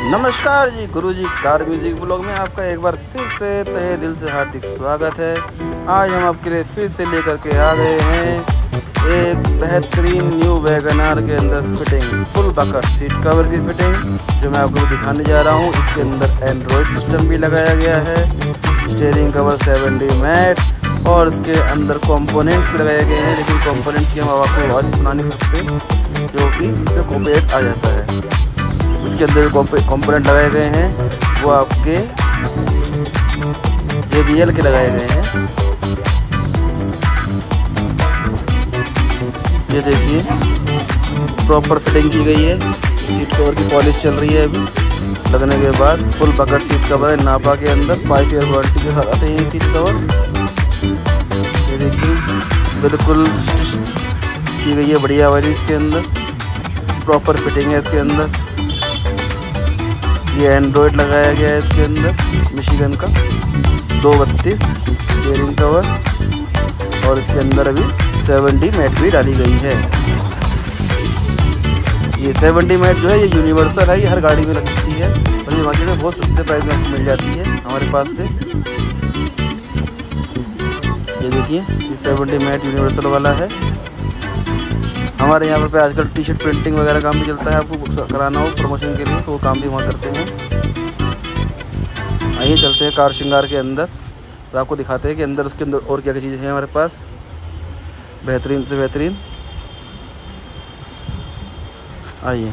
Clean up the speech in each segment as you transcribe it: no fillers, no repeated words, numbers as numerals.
नमस्कार जी, Guruji car music blog में आपका एक बार फिर से तहे दिल से हार्दिक स्वागत है। आज हम आपके लिए फिर से लेकर के आ गए हैं एक बेहतरीन न्यू वैगन आर के अंदर fitting full bucket seat cover की फिटिंग जो मैं आपको दिखाने जा रहा हूँ। इसके अंदर एंड्रॉयड सिस्टम भी लगाया गया है, स्टीयरिंग कवर 7D मैट और इसके अंदर कंपोनेंट्स भी लगाए गए हैं, लेकिन कंपोनेंट्स की हम आपको आवाज़ सुना नहीं सकते जो कि इसमें कॉपीराइट आ जाता है। इसके अंदर जो कंपोनेंट लगाए गए हैं वो आपके JBL के लगाए गए हैं। ये देखिए प्रॉपर फिटिंग की गई है। सीट कवर की पॉलिश चल रही है अभी लगने के बाद। फुल बकेट सीट कवर है नापा के अंदर, 5 ईयर वारंटी के साथ आते हैं ये सीट कवर। ये देखिए बिल्कुल की गई है बढ़िया वाली। इसके अंदर प्रॉपर फिटिंग है। इसके अंदर ये एंड्रॉयड लगाया गया है इसके अंदर मिशिगन का 232 स्टीयरिंग कवर और इसके अंदर अभी 7D मैट भी डाली गई है। ये 7D मैट जो है ये यूनिवर्सल है, ये हर गाड़ी में लग सकती है और ये मार्केट में बहुत सस्ते प्राइस में आपको मिल जाती है हमारे पास से। ये देखिए ये 7D मैट यूनिवर्सल वाला है। हमारे यहाँ पर आजकल टी-शर्ट प्रिंटिंग वगैरह काम भी चलता है, आपको कराना हो प्रमोशन के लिए तो वो काम भी वहाँ करते हैं। आइए चलते हैं कार श्रृंगार के अंदर तो आपको दिखाते हैं कि अंदर उसके अंदर और क्या क्या चीज़ें हैं हमारे पास बेहतरीन से बेहतरीन। आइए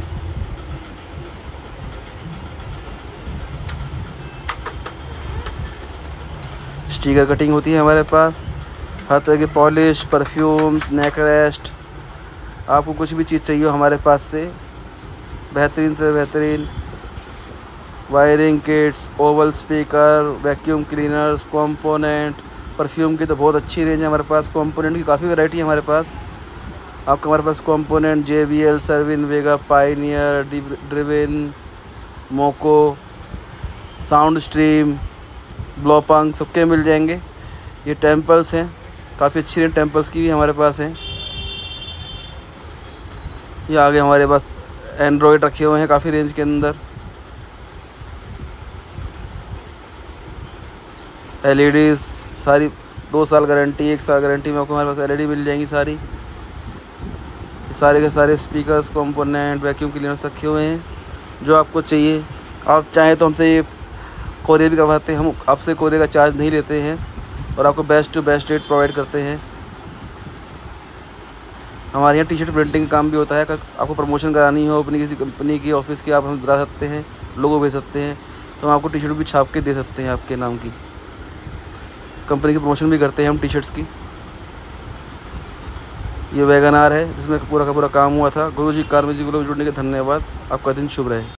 स्टिकर कटिंग होती है हमारे पास, हर तरह की पॉलिश, परफ्यूम्स, नेक रेस्ट, आपको कुछ भी चीज़ चाहिए हमारे पास से बेहतरीन से बेहतरीन। Wiring kits, oval speaker, vacuum cleaners, component, perfume की तो बहुत अच्छी रेंज है हमारे पास। कंपोनेंट की काफ़ी वैरायटी है हमारे पास। आपको हमारे पास component JBL, Cerwin, Vega, Pioneer, driven, मोको, साउंड स्ट्रीम, ब्लोपंग सबके मिल जाएंगे। ये टेम्पल्स हैं, काफ़ी अच्छी रेंज टेम्पल्स की भी हमारे पास हैं। ये आगे हमारे पास एंड्रॉयड रखे हुए हैं काफ़ी रेंज के अंदर। LEDs सारी 2 साल गारंटी, 1 साल गारंटी में आपको हमारे पास LED मिल जाएंगी सारी। सारे के सारे स्पीकर्स, कंपोनेंट, वैक्यूम क्लीनर्स रखे हुए हैं जो आपको चाहिए। आप चाहें तो हमसे ये कोरियर भी करवाते हैं, हम आपसे कोरियर का चार्ज नहीं लेते हैं और आपको best to best rate provide करते हैं। हमारे यहाँ टी-शर्ट प्रिंटिंग का काम भी होता है। आपको प्रमोशन करानी हो अपनी किसी कंपनी की, ऑफिस की, आप हमें बता सकते हैं, लोगो भेज सकते हैं तो हम आपको टी-शर्ट भी छाप के दे सकते हैं आपके नाम की। कंपनी की प्रमोशन भी करते हैं हम टी-शर्ट्स की। ये वैगन आर है जिसमें पूरा का पूरा काम हुआ था। गुरुजी कार म्यूजिक ब्लॉग जुड़ने के धन्यवाद। आपका दिन शुभ रहे।